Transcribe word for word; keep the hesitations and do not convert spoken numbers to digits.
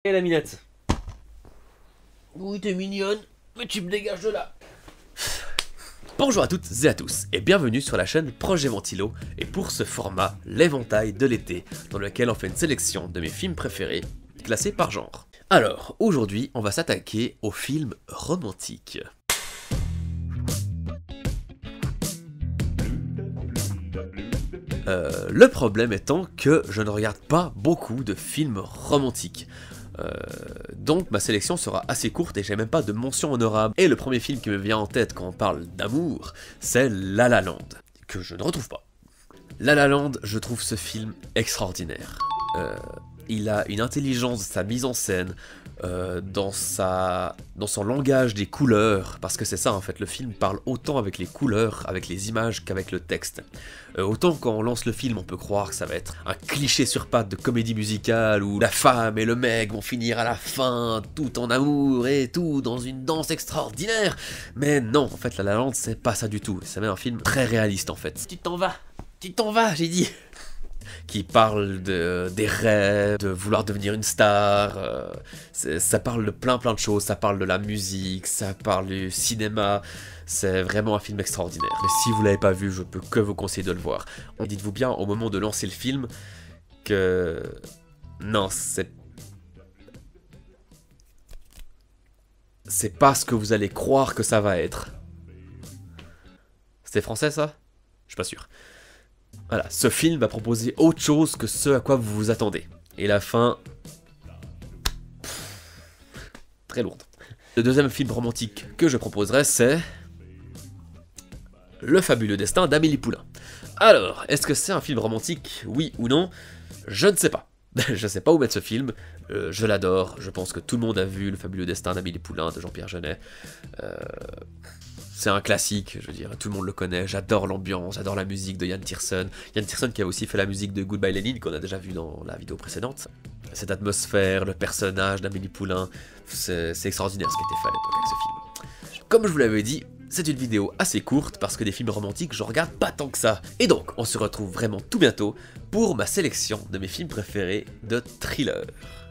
Et la minette. Oui, t'es mignonne, mais tu me dégages de là. Bonjour à toutes et à tous, et bienvenue sur la chaîne Projet Ventilo, et pour ce format, l'éventail de l'été, dans lequel on fait une sélection de mes films préférés, classés par genre. Alors, aujourd'hui, on va s'attaquer aux films romantiques. Euh, le problème étant que je ne regarde pas beaucoup de films romantiques. Euh, donc ma sélection sera assez courte et j'ai même pas de mention honorable. Et le premier film qui me vient en tête quand on parle d'amour, c'est La La Land, que je ne retrouve pas. La La Land, je trouve ce film extraordinaire. Euh, il a une intelligence de sa mise en scène, euh, dans, sa, dans son langage des couleurs, parce que c'est ça en fait, le film parle autant avec les couleurs, avec les images qu'avec le texte. Euh, autant quand on lance le film, on peut croire que ça va être un cliché sur pattes de comédie musicale où la femme et le mec vont finir à la fin, tout en amour et tout, dans une danse extraordinaire. Mais non, en fait, La La Land, c'est pas ça du tout. C'est même un film très réaliste en fait. Tu t'en vas, tu t'en vas, j'ai dit. Qui parle de, des rêves, de vouloir devenir une star, euh, ça parle de plein plein de choses, ça parle de la musique, ça parle du cinéma, c'est vraiment un film extraordinaire. Mais si vous l'avez pas vu, je peux que vous conseiller de le voir. Dites-vous bien au moment de lancer le film que... Non, c'est... C'est pas ce que vous allez croire que ça va être. C'était français ça? Je suis pas sûr. Voilà, ce film va proposer autre chose que ce à quoi vous vous attendez. Et la fin... Pff, très lourde. Le deuxième film romantique que je proposerai, c'est... Le fabuleux destin d'Amélie Poulain. Alors, est-ce que c'est un film romantique, oui ou non? Je ne sais pas. Je ne sais pas où mettre ce film. Euh, je l'adore. Je pense que tout le monde a vu Le fabuleux destin d'Amélie Poulain de Jean-Pierre Jeunet. Euh... C'est un classique, je veux dire, tout le monde le connaît, j'adore l'ambiance, j'adore la musique de Yann Tiersen. Yann Tiersen qui a aussi fait la musique de Goodbye Lenin, qu'on a déjà vu dans la vidéo précédente. Cette atmosphère, le personnage d'Amélie Poulain, c'est extraordinaire ce qui a été fait à l'époque avec ce film. Comme je vous l'avais dit, c'est une vidéo assez courte parce que des films romantiques, je regarde pas tant que ça. Et donc, on se retrouve vraiment tout bientôt pour ma sélection de mes films préférés de thriller.